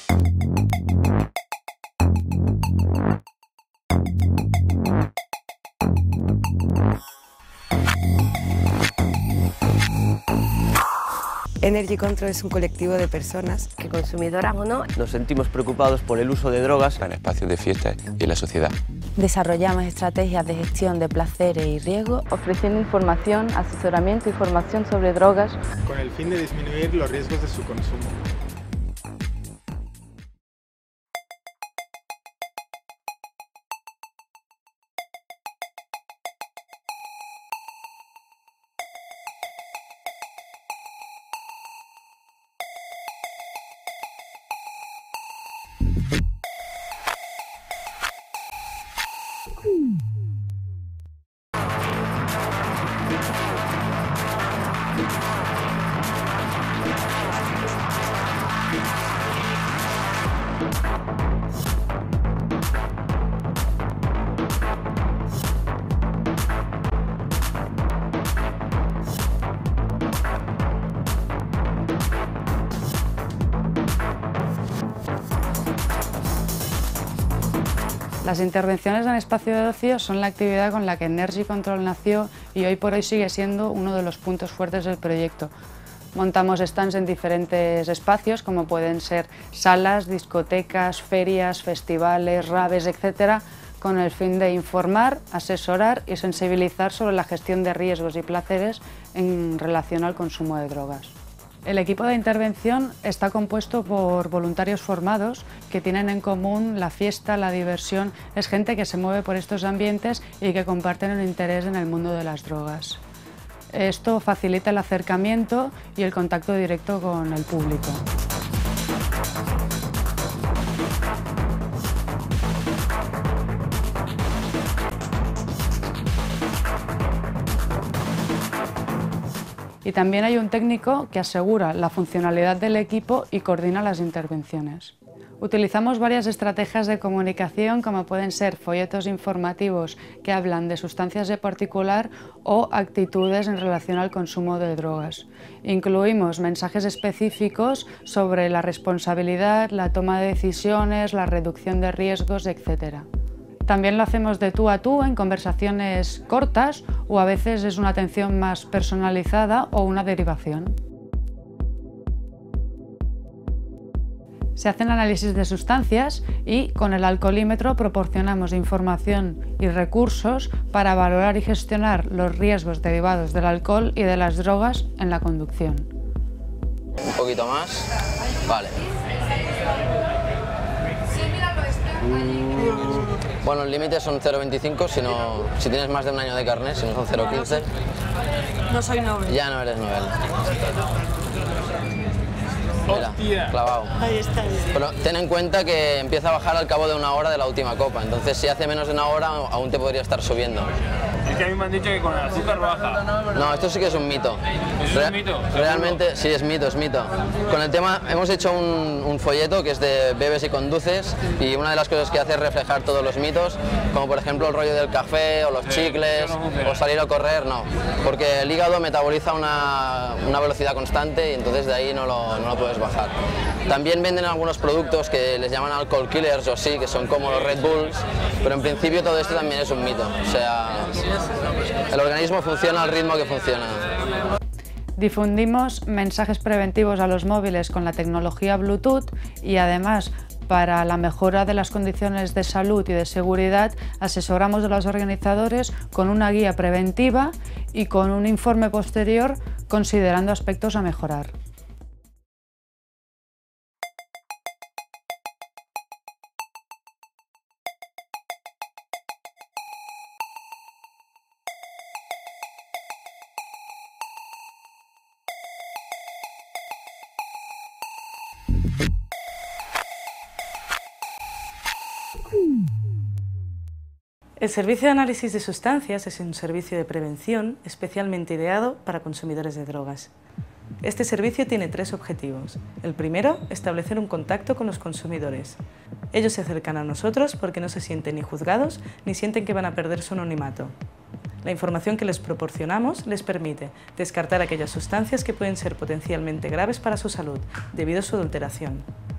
Energy Control es un colectivo de personas que, consumidoras o no, nos sentimos preocupados por el uso de drogas en espacios de fiesta y en la sociedad. Desarrollamos estrategias de gestión de placeres y riesgos, ofreciendo información, asesoramiento y formación sobre drogas, con el fin de disminuir los riesgos de su consumo. Las intervenciones en espacio de ocio son la actividad con la que Energy Control nació y hoy por hoy sigue siendo uno de los puntos fuertes del proyecto. Montamos stands en diferentes espacios, como pueden ser salas, discotecas, ferias, festivales, raves, etc., con el fin de informar, asesorar y sensibilizar sobre la gestión de riesgos y placeres en relación al consumo de drogas. El equipo de intervención está compuesto por voluntarios formados que tienen en común la fiesta, la diversión. Es gente que se mueve por estos ambientes y que comparten un interés en el mundo de las drogas. Esto facilita el acercamiento y el contacto directo con el público. Y también hay un técnico que asegura la funcionalidad del equipo y coordina las intervenciones. Utilizamos varias estrategias de comunicación, como pueden ser folletos informativos que hablan de sustancias de particular o actitudes en relación al consumo de drogas. Incluimos mensajes específicos sobre la responsabilidad, la toma de decisiones, la reducción de riesgos, etc. También lo hacemos de tú a tú en conversaciones cortas o a veces es una atención más personalizada o una derivación. Se hacen análisis de sustancias y con el alcoholímetro proporcionamos información y recursos para valorar y gestionar los riesgos derivados del alcohol y de las drogas en la conducción. Un poquito más. Vale. Bueno, el límite son 0,25 si tienes más de un año de carnet, si no son 0,15. No soy novel. Ya no eres novel. Mira, clavado. Ahí está. Pero ten en cuenta que empieza a bajar al cabo de una hora de la última copa, entonces si hace menos de una hora aún te podría estar subiendo. Es que a mí me han dicho que con el azúcar baja. No, esto sí que es un mito. ¿Eso es un mito? Realmente sí, es mito, es mito. Con el tema hemos hecho un folleto que es de bebes y conduces y una de las cosas que hace es reflejar todos los mitos, como por ejemplo el rollo del café o los chicles o salir a correr, no. Porque el hígado metaboliza una velocidad constante y entonces de ahí no lo puedes bajar. También venden algunos productos que les llaman alcohol killers o sí, que son como los Red Bulls, pero en principio todo esto también es un mito. O sea, el organismo funciona al ritmo que funciona. Difundimos mensajes preventivos a los móviles con la tecnología Bluetooth y además para la mejora de las condiciones de salud y de seguridad asesoramos a los organizadores con una guía preventiva y con un informe posterior considerando aspectos a mejorar. El servicio de análisis de sustancias es un servicio de prevención especialmente ideado para consumidores de drogas. Este servicio tiene tres objetivos. El primero, establecer un contacto con los consumidores. Ellos se acercan a nosotros porque no se sienten ni juzgados ni sienten que van a perder su anonimato. La información que les proporcionamos les permite descartar aquellas sustancias que pueden ser potencialmente graves para su salud debido a su adulteración.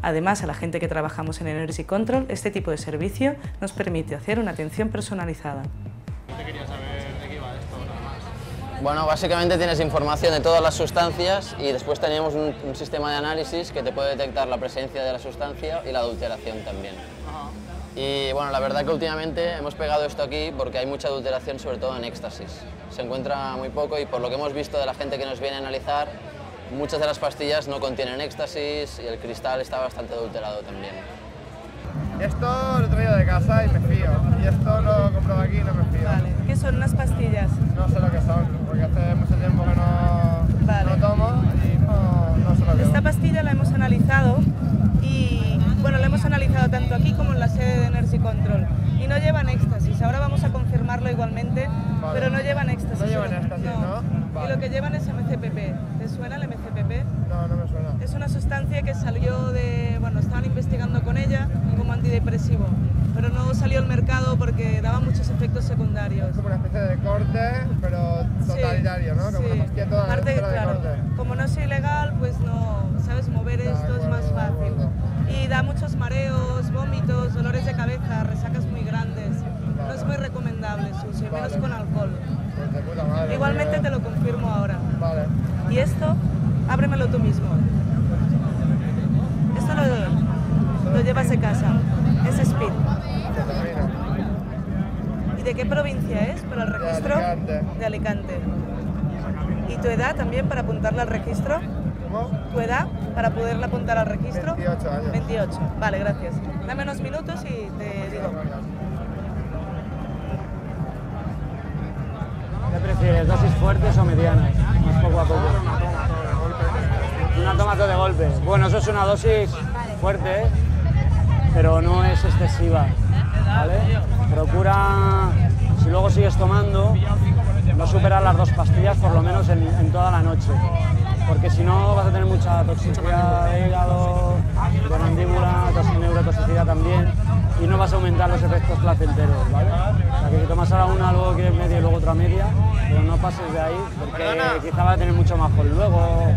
Además, a la gente que trabajamos en Energy Control, este tipo de servicio nos permite hacer una atención personalizada. ¿Qué quería saber de qué iba esto nada más? Bueno, básicamente tienes información de todas las sustancias y después tenemos un sistema de análisis que te puede detectar la presencia de la sustancia y la adulteración también. Y bueno, la verdad que últimamente hemos pegado esto aquí porque hay mucha adulteración, sobre todo en éxtasis. Se encuentra muy poco y por lo que hemos visto de la gente que nos viene a analizar, muchas de las pastillas no contienen éxtasis y el cristal está bastante adulterado también. Esto lo he traído de casa y me fío, y esto lo he comprado aquí y no me fío. Vale. ¿Qué son unas pastillas? No sé lo que son, porque hace mucho tiempo que no tomo y no sé lo que son. Esta pastilla la hemos analizado y bueno, la hemos analizado tanto aquí como en la sede de Energy Control y no llevan éxtasis. Ahora vamos a confirmarlo igualmente, pero no llevan éxtasis. No llevan éxtasis, ¿no? Vale. Y lo que llevan es MCPP. ¿Te suena el MCPP? No, no me suena. Es una sustancia que salió de... bueno, estaban investigando con ella como antidepresivo, pero no salió al mercado porque daba muchos efectos secundarios. Es como una especie de corte, pero totalitario, ¿no? Como una pastilla toda Aparte, de claro, corte. como no es ilegal, pues no, ¿sabes? Mover esto es más fácil. Y da muchos mareos, vómitos, dolores de cabeza, resacas muy grandes. No es muy recomendable su uso, y menos con alcohol. Pues de puta madre, Igualmente te lo confirmo ahora. Vale. Y esto, ábremelo tú mismo. Esto lo llevas de casa. Es Speed. ¿Y de qué provincia es? ¿Para el registro? De Alicante. ¿Y tu edad también para apuntarla al registro? ¿Cómo? ¿Tu edad para poderla apuntar al registro? 28 años. 28. Vale, gracias. Dame unos minutos y te digo. ¿Qué prefieres, dosis fuertes o medianas? Más poco a poco. Una toma de golpe. Bueno, eso es una dosis fuerte, ¿eh? Pero no es excesiva, ¿vale? Procura, si luego sigues tomando, no superar las 2 pastillas por lo menos en toda la noche, porque si no vas a tener mucha toxicidad de hígado, de mandíbula, neurotoxicidad también, y no vas a aumentar los efectos placenteros, ¿vale? O sea, que si tomas ahora una, luego quieres media y luego otra media, pero no pases de ahí, porque quizá va a tener mucho más por luego.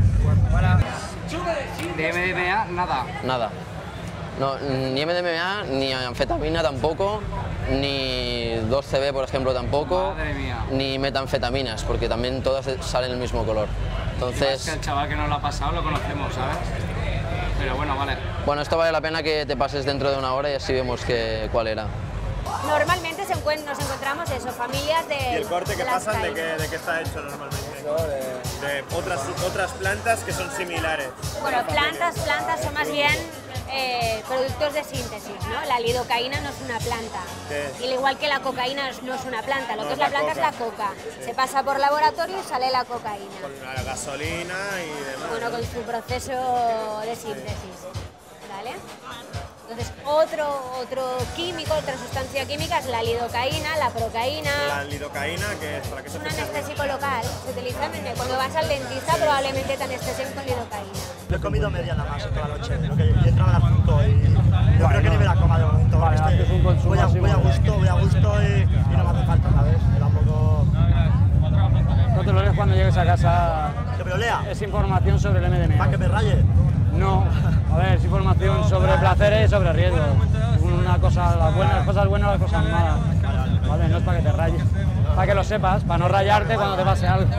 De MDMA, nada. Nada. No, ni MDMA, ni anfetamina tampoco, ni 2CB, por ejemplo, tampoco, ni metanfetaminas, porque también todas salen el mismo color. Entonces... Es que el chaval que nos lo ha pasado lo conocemos, ¿sabes? Pero bueno, vale. Bueno, esto vale la pena que te pases dentro de una hora y así vemos cuál era. Normalmente nos encontramos eso, familias de... ¿Y el corte que pasan de qué está hecho normalmente? De otras plantas que son similares. Bueno, plantas son más bien productos de síntesis, ¿no? La lidocaína no es una planta. Y al igual que la cocaína no es una planta, lo que es la planta es la coca. Se pasa por laboratorio y sale la cocaína. Con la gasolina y demás. Bueno, con su proceso de síntesis, ¿vale? Entonces, otro químico, otra sustancia química es la lidocaína, la procaína. ¿La lidocaína que es para qué se usa? Es un anestésico local, se utiliza cuando vas al dentista, probablemente te anestesien con lidocaína. Yo he comido media nada más toda la noche, creo que yo entraba a las 5 y yo creo que ni me la coma de momento. Vale, es un consumo voy a gusto y no me hace falta, ¿sabes? Tampoco... No te lo lees cuando llegues a casa. ¿Que me lo lea? Es información sobre el MDMA. ¿Para que me raye? No, a ver, es información sobre placeres y sobre riesgos. Una cosa, las cosas buenas, las cosas malas. Vale, no es para que te rayes, para que lo sepas, para no rayarte cuando te pase algo.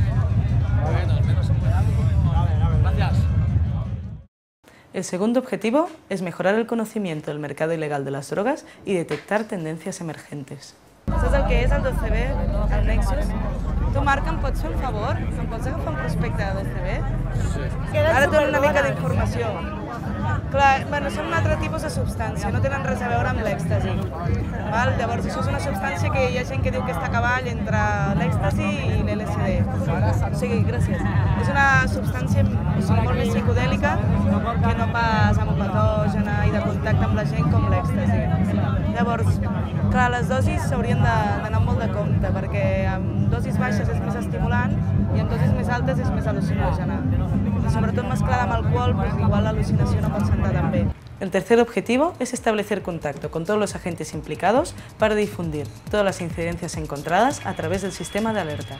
Gracias. El segundo objetivo es mejorar el conocimiento del mercado ilegal de las drogas y detectar tendencias emergentes. Saps el que és el 2CB, el Nexus? Tu, Marc, em pots fer un favor? Em pots agafar un prospecte de 2CB? Sí. Ara et dono una mica d'informació. Clar, bueno, són un altre tipus de substància, no tenen res a veure amb l'èxtasi. Llavors, això és una substància que hi ha gent que diu que està a cavall entre l'èxtasi i l'LSD. O sigui, gràcies. És una substància molt més psicodèlica que no pas amopatògena i de contacte amb la gent com l'èxtasi. Llavors, clar, les dosis s'haurien d'anar molt de compte, perquè amb dosis baixes és més estimulant i amb dosis més altes és més al·lucinògena. Y sobretot mezclada amb alcohol, pues igual la alucinación no pot sentar tan bé. El tercer objetivo es establecer contacto con todos los agentes implicados para difundir todas las incidencias encontradas a través del sistema de alertas.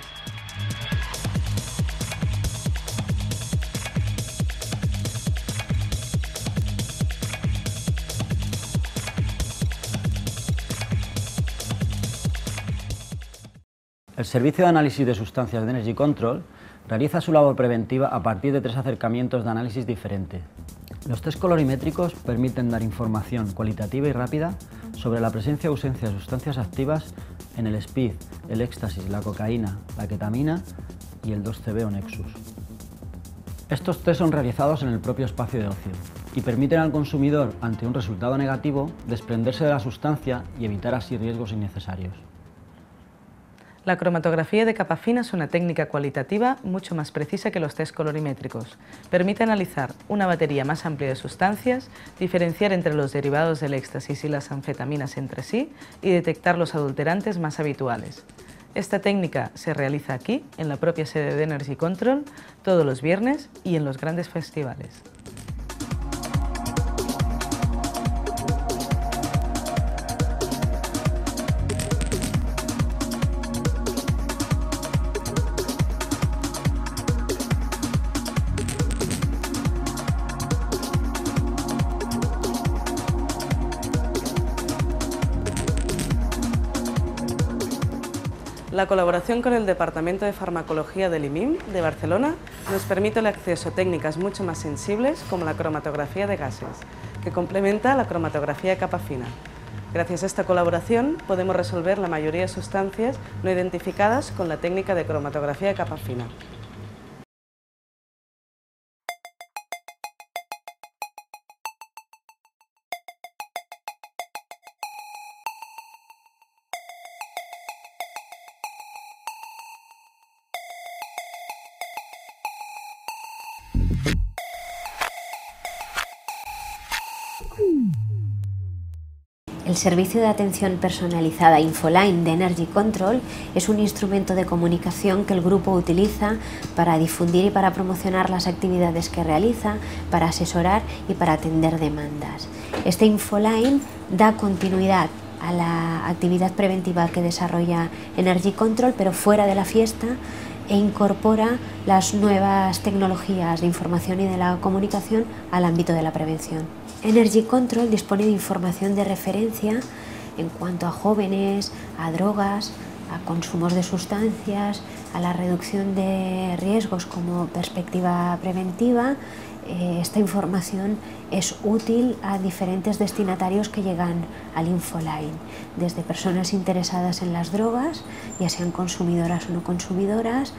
El Servicio de Análisis de Sustancias de Energy Control realiza su labor preventiva a partir de 3 acercamientos de análisis diferentes. Los test colorimétricos permiten dar información cualitativa y rápida sobre la presencia o ausencia de sustancias activas en el speed, el éxtasis, la cocaína, la ketamina y el 2CB o Nexus. Estos test son realizados en el propio espacio de ocio y permiten al consumidor, ante un resultado negativo, desprenderse de la sustancia y evitar así riesgos innecesarios. La cromatografía de capa fina es una técnica cualitativa mucho más precisa que los test colorimétricos. Permite analizar una batería más amplia de sustancias, diferenciar entre los derivados del éxtasis y las anfetaminas entre sí y detectar los adulterantes más habituales. Esta técnica se realiza aquí, en la propia sede de Energy Control, todos los viernes y en los grandes festivales. La colaboración con el Departamento de Farmacología del IMIM de Barcelona nos permite el acceso a técnicas mucho más sensibles como la cromatografía de gases, que complementa la cromatografía de capa fina. Gracias a esta colaboración podemos resolver la mayoría de sustancias no identificadas con la técnica de cromatografía de capa fina. El servicio de atención personalizada Infoline de Energy Control es un instrumento de comunicación que el grupo utiliza para difundir y para promocionar las actividades que realiza, para asesorar y para atender demandas. Este Infoline da continuidad a la actividad preventiva que desarrolla Energy Control, pero fuera de la fiesta, e incorpora las nuevas tecnologías de información y de la comunicación al ámbito de la prevención. Energy Control dispone de información de referencia en cuanto a jóvenes, a drogas, a consumos de sustancias, a la reducción de riesgos como perspectiva preventiva. Esta información es útil a diferentes destinatarios que llegan al Infoline, desde personas interesadas en las drogas, ya sean consumidoras o no consumidoras,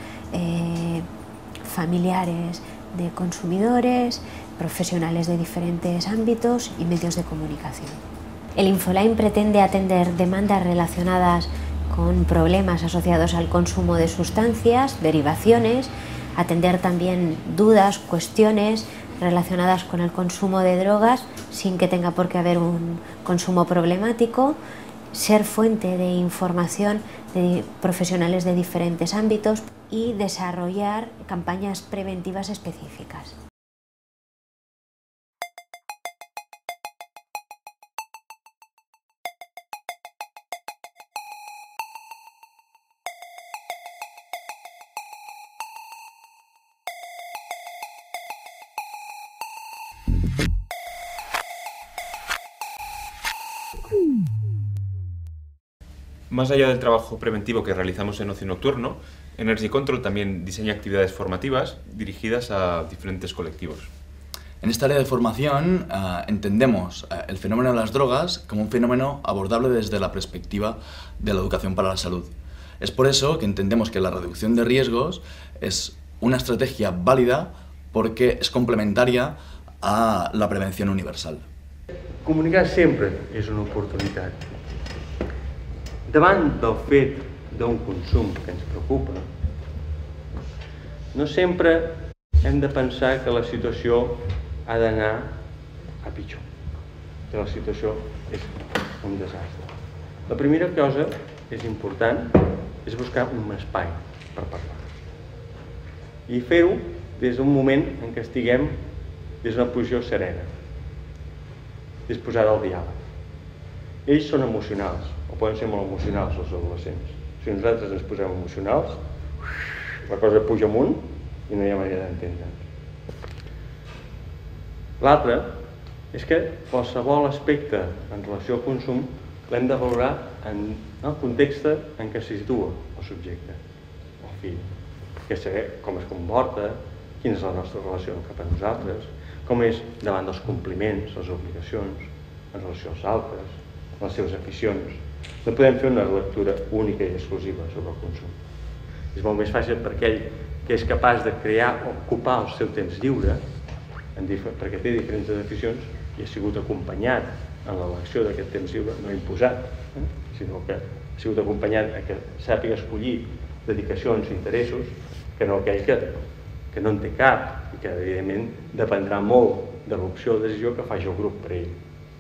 familiares de consumidores, profesionales de diferentes ámbitos y medios de comunicación. El Infoline pretende atender demandas relacionadas con problemas asociados al consumo de sustancias, derivaciones, atender también dudas, cuestiones relacionadas con el consumo de drogas sin que tenga por qué haber un consumo problemático, ser fuente de información de profesionales de diferentes ámbitos y desarrollar campañas preventivas específicas. Más allá del trabajo preventivo que realizamos en ocio nocturno, Energy Control también diseña actividades formativas dirigidas a diferentes colectivos. En esta área de formación entendemos el fenómeno de las drogas como un fenómeno abordable desde la perspectiva de la educación para la salud. Es por eso que entendemos que la reducción de riesgos es una estrategia válida porque es complementaria a la prevención universal. Comunicar sempre és una oportunitat. Davant del fet d'un consum que ens preocupa, no sempre hem de pensar que la situació ha d'anar a pitjor, que la situació és un desastre. La primera cosa és important és buscar un espai per parlar i fer-ho des d'un moment en què estiguem des d'una posició serena, disposada al diàleg. Ells són emocionals, o poden ser molt emocionals els adolescents. Si nosaltres ens posem emocionals, la cosa puja amunt i no hi ha manera d'entendre'ns. L'altre és que qualsevol aspecte en relació al consum l'hem de valorar en el context en què se situa el subjecte, el fill, que saber com es comporta, quina és la nostra relació cap a nosaltres, com és davant dels compliments, les obligacions, en relació als altres, les seves aficions. No podem fer una lectura única i exclusiva sobre el consum. És molt més fàcil per aquell que és capaç de crear o ocupar el seu temps lliure, perquè té diferents aficions i ha sigut acompanyat en l'elecció d'aquest temps lliure, no imposat, sinó que ha sigut acompanyat a que sàpiga escollir dedicacions i interessos, que no aquell que no en té cap i que evidentment dependrà molt de l'opció o decisió que faci el grup per ell.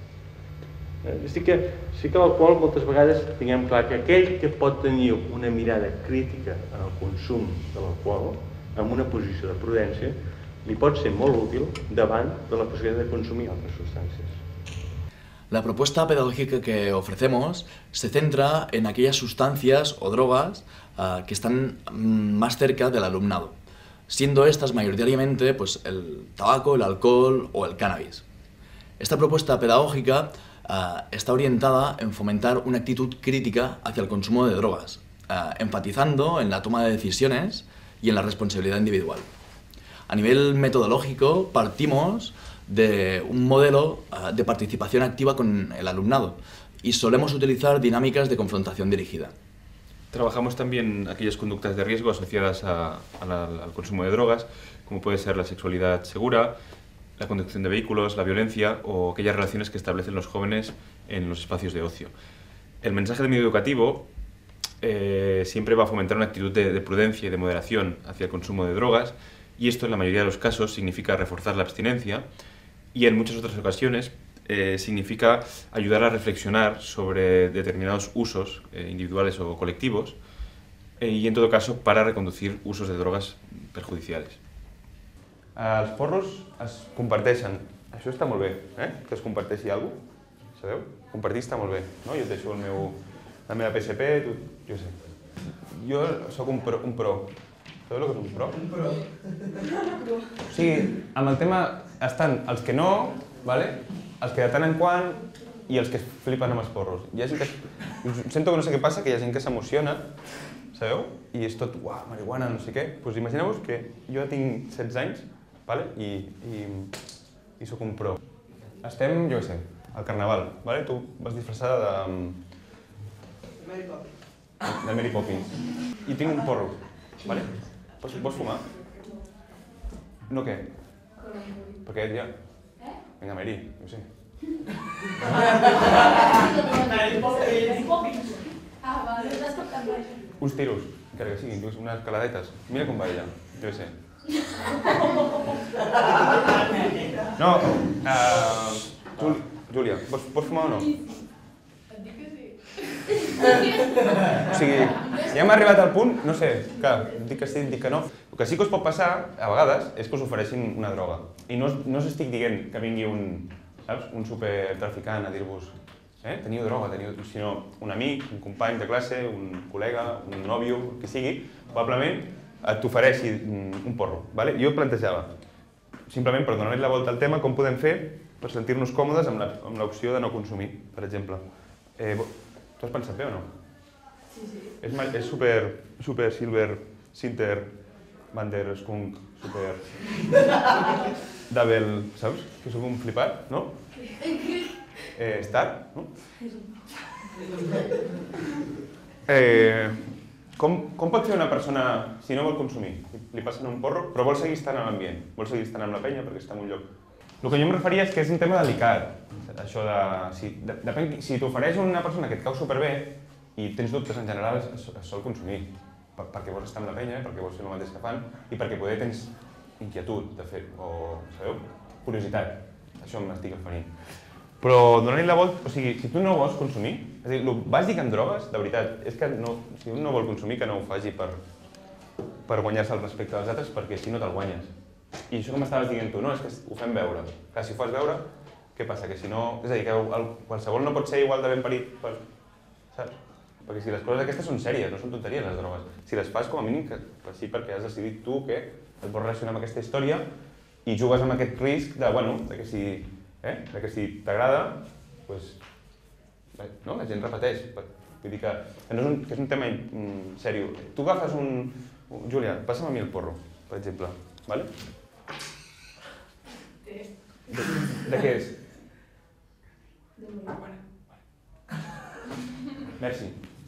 Sí que l'alcohol moltes vegades tinguem clar que aquell que pot tenir una mirada crítica en el consum de l'alcohol, amb una posició de prudència, li pot ser molt útil davant de la possibilitat de consumir altres substàncies. La propuesta pedagógica que ofrecemos se centra en aquellas sustancias o drogas que están más cerca del alumnado, siendo estas mayoritariamente pues, el tabaco, el alcohol o el cannabis. Esta propuesta pedagógica está orientada en fomentar una actitud crítica hacia el consumo de drogas, enfatizando en la toma de decisiones y en la responsabilidad individual. A nivel metodológico, partimos de un modelo de participación activa con el alumnado y solemos utilizar dinámicas de confrontación dirigida. Trabajamos también aquellas conductas de riesgo asociadas al consumo de drogas, como puede ser la sexualidad segura, la conducción de vehículos, la violencia o aquellas relaciones que establecen los jóvenes en los espacios de ocio. El mensaje del medio educativo siempre va a fomentar una actitud de prudencia y de moderación hacia el consumo de drogas, y esto en la mayoría de los casos significa reforzar la abstinencia y en muchas otras ocasiones significa ayudar a reflexionar sobre determinados usos individuales o colectivos y en todo caso para reconducir usos de drogas perjudiciales. Els porros es comparteixen. Això està molt bé, que es comparteixi alguna cosa. Sabeu? Compartir està molt bé. Jo et deixo la meva PSP, tu, jo sé. Jo soc un pro. Sabeu el que és un pro? Un pro. O sigui, amb el tema estan els que no, els que de tant en quant i els que es flipen amb els porros. Hi ha gent que... Sento que no sé què passa, que hi ha gent que s'emociona, sabeu? I és tot, uah, marihuana, no sé què. Doncs imagineu-vos que jo tinc 16 anys i soc un pro. Estem, jo què sé, al carnaval. Tu vas disfressada de Mary Poppins. I tinc un porro. Vols fumar? No què? Perquè ja... Vinga, Mary, no sé. Uns tiros, encara que siguin, unes caladetes. Mira com va ella, jo sé. No, Júlia, vols fumar o no? Et dic que sí. O sigui, ja hem arribat al punt, no sé, que dic que sí, dic que no. El que sí que us pot passar, a vegades, és que us ofereixin una droga. I no us estic dient que vingui un supertraficant a dir-vos teniu droga, sinó un amic, un company de classe, un col·lega, un nòvio, el que sigui, probablement t'ofereixi un porro. Jo plantejava, simplement per donar-li la volta al tema, com podem fer per sentir-nos còmodes amb l'opció de no consumir, per exemple. T'ho has pensat bé o no? Sí, sí. És super Silver, Sinter, Vander, Skunk, super... Double, saps? Que sóc un flipat, no? Star, no? Com pot fer una persona si no vol consumir? Li passen un porro, però vol seguir estant a l'ambient, vol seguir estant amb la penya perquè està en un lloc. El que jo em referia és que és un tema delicat, això de... Si t'ofereix una persona que et cau superbé i tens dubtes en general, es sol consumir, perquè vols estar amb la penya, perquè vols fer el mateix que fan i perquè poder tens inquietud de fer, o, sabeu? Curiositat, això m'estic referint. Però donar-li la volta, o sigui, si tu no vols consumir, és a dir, el bàsic en drogues, de veritat, és que si un no vol consumir, que no ho faci per guanyar-se el respecte dels altres, perquè si no te'l guanyes. I això que m'estaves dient tu, no, és que ho fem veure. Clar, si ho fas veure, què passa? Que si no... És a dir, que qualsevol no pot ser igual de ben parit, saps? Perquè si les coses aquestes són sèries, no són tonteries les drogues. Si les fas com a mínim, sí, perquè has decidit tu que et vols relacionar amb aquesta història i jugues amb aquest risc de, bueno, de que si t'agrada, doncs no? La gent repeteix. Vull dir que és un tema sèrio. Tu agafes un... Júlia, passa'm a mi el porro, per exemple. Vale? De què és? De marihuana. Merci.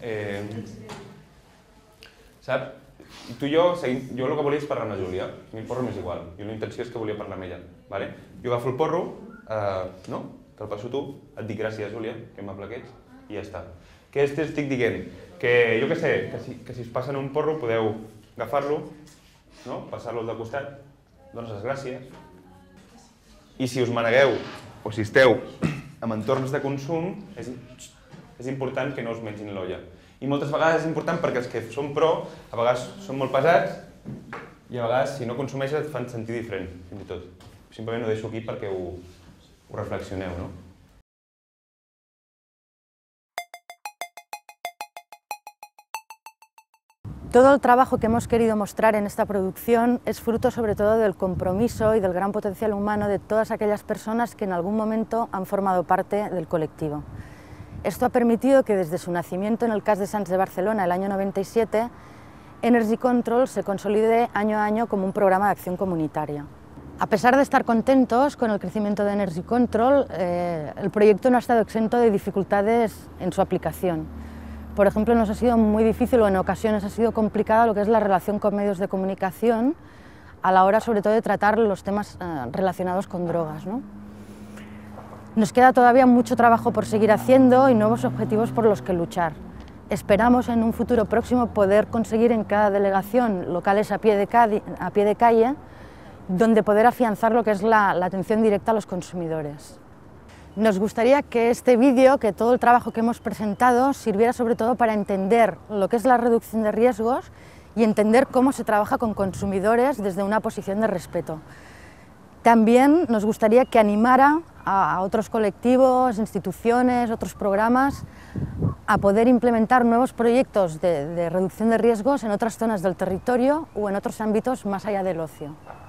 Saps? Tu i jo el que volia és parlar amb la Júlia. A mi el porro m'és igual. Jo la intenció és que volia parlar amb ella. Vale? Jo agafo el porro, no? Te'l passo tu, et dic gràcies, Júlia, que amable que ets, i ja està. Què estic dient? Que jo què sé, que si us passen un porro podeu agafar-lo, no? Passar-lo al costat, dones les gràcies. I si us manegueu, o si esteu en entorns de consum, és important que no us mengin l'olla. I moltes vegades és important perquè els que són pro, a vegades són molt pesats i a vegades, si no consumeixes, et fan sentir diferent, fins i tot. Simplement ho deixo aquí perquè ho reflexioneu, no? Todo el trabajo que hemos querido mostrar en esta producción es fruto sobre todo del compromiso y del gran potencial humano de todas aquellas personas que en algún momento han formado parte del colectivo. Esto ha permitido que desde su nacimiento en el Cas de Sants de Barcelona, el año 97, Energy Control se consolide año a año como un programa de acción comunitaria. A pesar de estar contentos con el crecimiento de Energy Control, el proyecto no ha estado exento de dificultades en su aplicación. Por ejemplo, nos ha sido muy difícil o en ocasiones ha sido complicada lo que es la relación con medios de comunicación a la hora sobre todo de tratar los temas relacionados con drogas, ¿no? Nos queda todavía mucho trabajo por seguir haciendo y nuevos objetivos por los que luchar. Esperamos en un futuro próximo poder conseguir en cada delegación locales a pie de calle donde poder afianzar lo que es la atención directa a los consumidores. Nos gustaría que este vídeo, que todo el trabajo que hemos presentado, sirviera sobre todo para entender lo que es la reducción de riesgos y entender cómo se trabaja con consumidores desde una posición de respeto. También nos gustaría que animara a otros colectivos, instituciones, otros programas a poder implementar nuevos proyectos de reducción de riesgos en otras zonas del territorio o en otros ámbitos más allá del ocio.